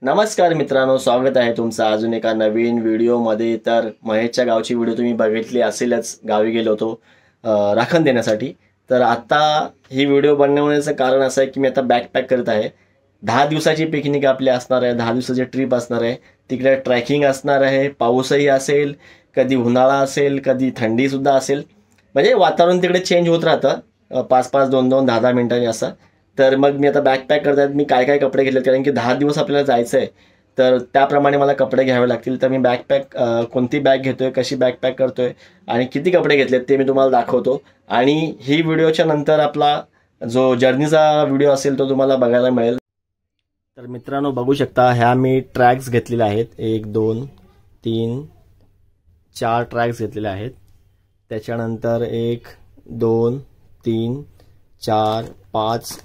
नमस्कार मित्रांनो, स्वागत आहे तुमचं अजून एका नवीन व्हिडिओमध्ये। तर महेशच्या गावची व्हिडिओ तुम्ही बघितली असेलच। गावी गेलो होतो राखण देण्यासाठी। तर आता ही व्हिडिओ बनवण्याचं कारण असं आहे की मी आता बॅकपॅक करत आहे। 10 दिवसाची पिकनिक आपली असणार आहे, 10 दिवसाची ट्रिप असणार आहे। तिकडे ट्रॅकिंग असणार आहे, पाऊसही असेल, कधी उन्हाळा असेल, कधी थंडी सुद्धा असेल। म्हणजे वातावरण तिकडे चेंज होत राहतं 5-5, 2-2, 10-10 मिनिटांनी असं। तर मग मी आता बॅकपॅक करत आहे। मी काय काय कपडे घेतले कारण की 10 दिवस आपल्याला जायचं आहे, तर त्याप्रमाणे मला कपडे घ्यावे लागतील। तर मी बॅकपॅक कोणती बॅग घेतोय, कशी बॅकपॅक करतोय आणि किती कपडे घेतलेत ते मी तुम्हाला दाखवतो। आणि ही व्हिडिओच्या नंतर आपला जो जर्नीचा व्हिडिओ असेल तो तुम्हाला बघायला मिळेल। तर मित्रांनो बघू शकता, ह्या मी ट्रॅक्स घेतलेल्या आहेत। 1 2 3 4 ट्रॅक्स घेतलेले आहेत। त्याच्यानंतर 1 2 3 4 5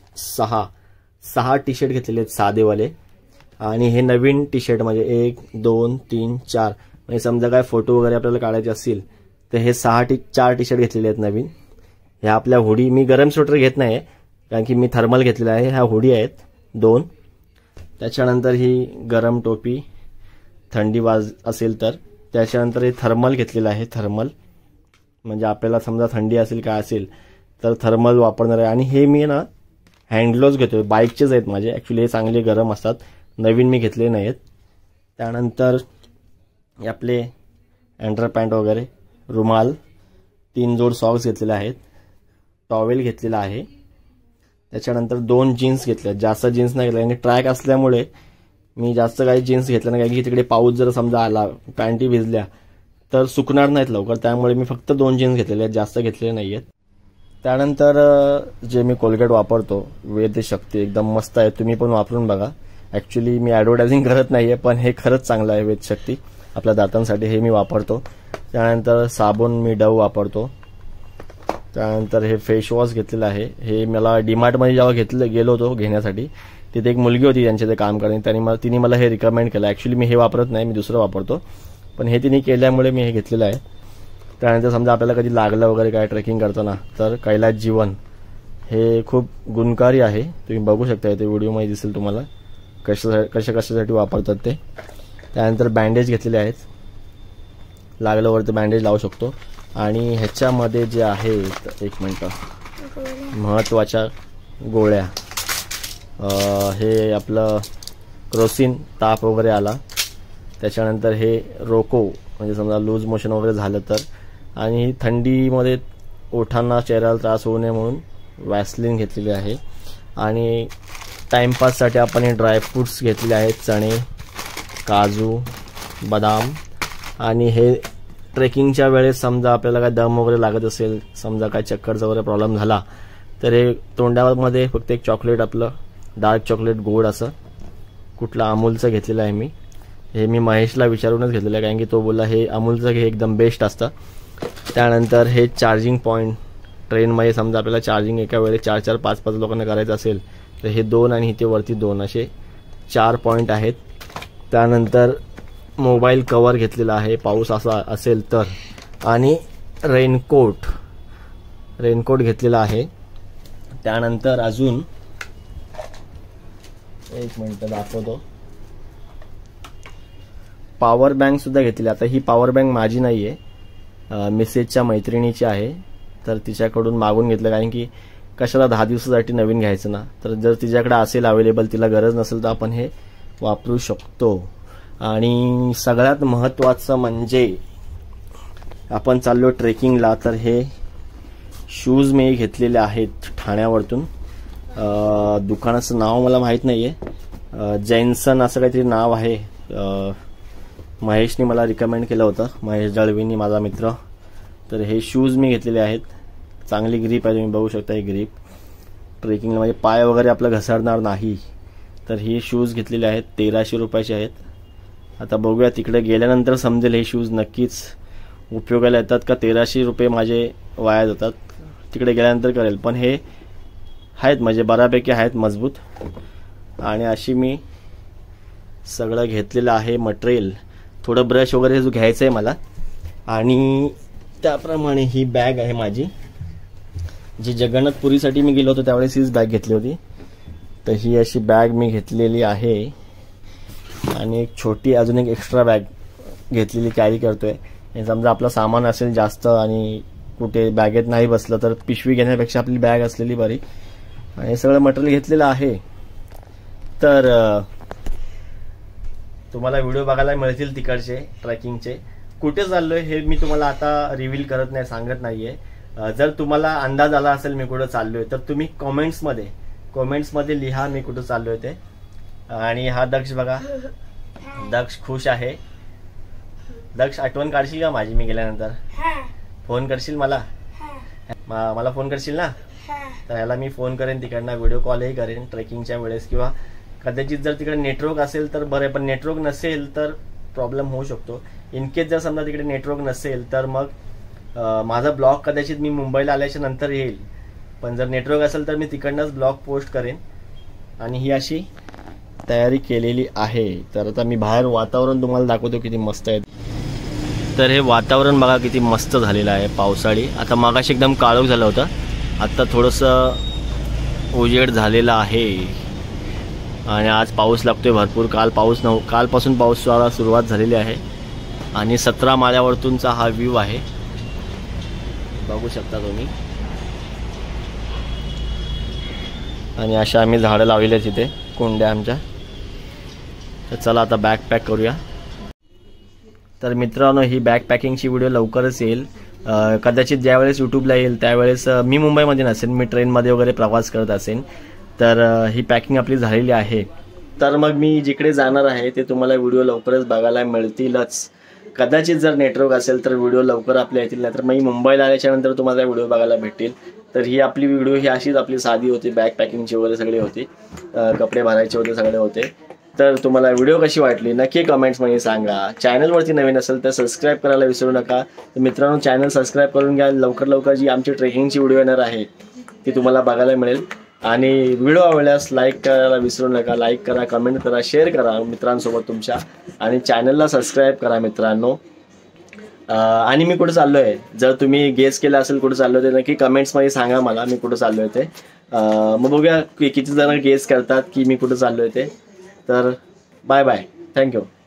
6 टी शर्ट घेतलेले आहेत साधेवाले। आणि हे नवीन टी शर्ट म्हणजे 1 2 3 4 म्हणजे समजा काय फोटो वगैरे आपल्याला काढायचे असतील तर हे 4 टी शर्ट घेतलेले आहेत नवीन। ह्या आपल्या हुडी, मी गरम स्वेटर घेत नाही कारण की मी थर्मल घेतलेला आहे। ह्या हुडी आहेत 2। त्याच्यानंतर ही गरम टोपी थंडी असेल तर। त्याच्यानंतर हे थर्मल घेतलेलं आहे, थर्मल म्हणजे आपल्याला समजा थंडी असेल काय असेल तर थर्मल वापरणार आहे। आणि हे मी ना हँडग्लोव्ज घेतोय, बाईकचेच आहेत माझे ॲक्च्युली, हे चांगले गरम असतात, नवीन मी घेतले नाहीत। त्यानंतर आपले अंडरपॅन्ट वगैरे, रुमाल, 3 जोड सॉक्स घेतलेले आहेत, टॉवेल घेतलेला आहे। त्याच्यानंतर 2 जीन्स घेतल्या, जास्त जीन्स नाही घेतल्या आणि ट्रॅक असल्यामुळे मी जास्त काही जीन्स घेतल्या नाही कारण की तिकडे पाऊस जर समजा आला, पॅन्टी भिजल्या तर सुकणार नाहीत लवकर, त्यामुळे मी फक्त 2 जीन्स घेतलेले आहेत, जास्त घेतलेले नाही आहेत। त्यानंतर जे मी कोलगेट वापरतो वेद शक्ती, एकदम मस्त आहे, तुम्ही पण वापरून बघा। ॲक्च्युली मी ॲडव्हर्टायझिंग करत नाही आहे, पण हे खरंच चांगलं आहे वेद शक्ती आपल्या दातांसाठी, हे मी वापरतो। त्यानंतर साबण मी डव वापरतो। त्यानंतर हे फेस वॉश घेतलेलं आहे, हे मला डीमार्टमध्ये जेव्हा गेलो होतो घेण्यासाठी, तिथे एक मुलगी होती त्यांच्या ते काम करणे, तिने मला हे रिकमेंड केलं। ॲक्च्युली मी हे वापरत नाही, मी दुसरं वापरतो, पण हे तिने केल्यामुळे मी हे घेतलेलं आहे। त्यानंतर समजा आपल्याला कधी लागलं वगैरे काय ट्रेकिंग करताना तर कैलास जीवन हे खूप गुणकारी आहे, तुम्ही बघू शकता, ते व्हिडिओमध्ये दिसेल तुम्हाला कशासाठी वापरतात ते। त्यानंतर बँडेज घेतलेले आहेत, लागलं वरती बँडेज लावू शकतो। आणि ह्याच्यामध्ये जे आहे, एक मिनटं, महत्त्वाच्या गोळ्या, हे आपलं क्रोसिन, ताप वगैरे आला, त्याच्यानंतर हे रोको म्हणजे समजा लूज मोशन वगैरे झालं तर, आणि थंडीमध्ये ओठांना चेहऱ्याला त्रास होऊ नये म्हणून वॅसलिन घेतलेली आहे। आणि टाइमपाससाठी आपण हे ड्रायफ्रूट्स घेतलेले आहेत, चणे, काजू, बदाम। आणि हे ट्रेकिंगच्या वेळेस समजा आपल्याला काय दम वगैरे लागत असेल, समजा काय चक्करचा वगैरे प्रॉब्लेम झाला तर हे तोंडामध्ये फक्त एक चॉकलेट, आपलं डार्क चॉकलेट गोड असं कुठलं अमूलचं घेतलेलं आहे मी। हे मी महेशला विचारूनच घेतलेलं आहे कारण की तो बोलला हे अमूलचं हे एकदम बेस्ट असतं। त्यानंतर हे चार्जिंग पॉईंट, ट्रेनमध्ये समजा आपल्याला चार्जिंग एका वेळेस 4-4, 5-5 लोकांना करायचं असेल तर हे 2 आणि इथे वरती 2 असे 4 पॉईंट आहेत। त्यानंतर मोबाईल कवर घेतलेला आहे पाऊस असा असेल तर। आणि रेनकोट घेतलेला आहे। त्यानंतर अजून एक मिनिट दाखवतो, पॉवर बँक सुद्धा घेतली। आता ही पॉवर बँक माझी नाही आहे, मिसेसच्या मैत्रिणीची आहे, तर तिच्याकडून मागून घेतलं कारण की कशाला 10 दिवसासाठी नवीन घ्यायचं ना, तर जर तिच्याकडे असेल अवेलेबल, तिला गरज नसेल तर आपण हे वापरू शकतो। आणि सगळ्यात महत्त्वाचं म्हणजे आपण चाललो ट्रेकिंगला, तर हे शूज मी घेतलेले आहेत ठाण्यावरतून, दुकानाचं नाव मला माहीत नाही आहे, जैनसन असं काहीतरी नाव आहे, महेशने मला रिकमेंड केलं होतं, महेश दळवीनी, माझा मित्र। तर हे शूज मी घेतलेले आहेत, चांगली ग्रीप आहे, तुम्ही बघू शकता ही ग्रीप ट्रेकिंगला, म्हणजे पाय वगैरे आपलं घसरणार नाही। तर ही शूज घेतलेले आहेत, 1300 रुपयाचे आहेत। आता बघूया तिकडे गेल्यानंतर समजेल हे शूज नक्कीच उपयोगाला येतात का 1300 रुपये माझे वाया जातात, तिकडे गेल्यानंतर करेल, पण हे आहेत म्हणजे बऱ्यापैकी आहेत मजबूत। आणि अशी मी सगळं घेतलेलं आहे मटेरियल, थोडं ब्रश वगैरे जो घ्यायचं आहे मला। आणि त्याप्रमाणे ही बॅग आहे माझी, जी जगन्नाथपुरीसाठी मी गेलो होतो त्यावेळेस हीच बॅग घेतली होती। तर ही अशी बॅग मी घेतलेली आहे। आणि एक छोटी अजून एक एक्स्ट्रा बॅग घेतलेली कॅरी करतोय. आणि समजा आपलं सामान असेल जास्त आणि कुठे बॅगेत नाही बसलं तर पिशवी घेण्यापेक्षा आपली बॅग असलेली बरी. आणि सगळं मटेरियल घेतलेलं आहे. तर तुम्हाला व्हिडिओ बघायला मिळतील तिकडचे ट्रेकिंगचे. कुठे चाललोय हे मी तुम्हाला आता रिव्हील करत नाही, सांगत नाहीये. जर तुम्हाला अंदाज आला असेल मी कुठं चाललोय तर तुम्ही कॉमेंट्समध्ये लिहा मी कुठं चाललोय ते. आणि हा दक्ष बघा, दक्ष खुश आहे. दक्ष आठवण काढशील का माझी मी गेल्यानंतर? फोन करशील मला? मला फोन करशील ना? तर ह्याला मी फोन करेन तिकडनं, व्हिडिओ कॉलही करेन ट्रेकिंगच्या वेळेस. किंवा कदाचित जर तिकडे नेटवर्क असेल तर बरं, पण नेटवर्क नसेल तर प्रॉब्लेम होऊ शकतो. इनकेस जर समजा तिकडे नेटवर्क नसेल तर मग माझा ब्लॉग कदाचित मी मुंबईला आल्याच्या नंतर येईल. पण जर नेटवर्क असेल तर मी तिकडनंच ब्लॉग पोस्ट करेन. आणि ही अशी तयारी केलेली आहे. तर आता मी बाहेर वातावरण तुम्हाला दाखवतो किती मस्त आहे. तर हे वातावरण बघा किती मस्त झालेलं आहे पावसाळी. आता मागाशी एकदम काळोख झालं होतं, आता थोडंसं उजेड झालेला आहे. आणि आज पाऊस लागतोय भरपूर. कालपासून पाऊस सुरुवात झालेली आहे. आणि 17 माळ्यावरतूनचा हा व्ह्यू आहे, बघू शकता तुम्ही. आणि अशा आम्ही झाडं लावलेली आहेत तिथे, कुंड्या आमच्या. तर चला आता बॅग पॅक करूया. तर मित्रांनो, ही बॅग पॅकिंगची व्हिडिओ लवकरच येईल. कदाचित ज्यावेळेस यूट्यूबला येईल त्यावेळेस मी मुंबईमध्ये नसेन, मी ट्रेनमध्ये वगैरे प्रवास करत असेन. तर ही पॅकिंग आपली झालेली आहे. तर मग मी जिकडे जाणार आहे ते तुम्हाला व्हिडिओ लवकरच बघायला मिळतीलच. कदाचित जर नेटवर्क असेल तर व्हिडिओ लवकर आपल्या येतील, नाहीतर मग मुंबईला आल्याच्या नंतर तुम्हाला व्हिडिओ बघायला भेटेल. तर ही आपली व्हिडिओ ही अशीच आपली साधी होती, बॅग पॅकिंगची वगैरे सगळे होती, कपडे भरायचे होते, सगळे होते. तर तुम्हाला व्हिडिओ कशी वाटली नक्की कमेंट्समध्ये सांगा. चॅनलवरती नवीन असेल तर सबस्क्राईब करायला विसरू नका. तर मित्रांनो, चॅनल सबस्क्राईब करून घ्या. लवकर जी आमची ट्रेकिंगची व्हिडिओ येणार आहे ती तुम्हाला बघायला मिळेल. आणि व्हिडिओ आवडल्यास लाईक करायला विसरू नका. लाईक करा, कमेंट करा, शेअर करा मित्रांसोबत तुमच्या. आणि चॅनलला सबस्क्राईब करा मित्रांनो. आणि मी कुठं चाललो आहे, जर तुम्ही गेस केलं असेल कुठं चाललो आहे तर नक्की कमेंट्समध्ये सांगा मला मी कुठं चाललो आहे ते. मग बघूया किती जण गेस करतात की मी कुठं चाललो आहे ते. तर बाय बाय, थँक्यू.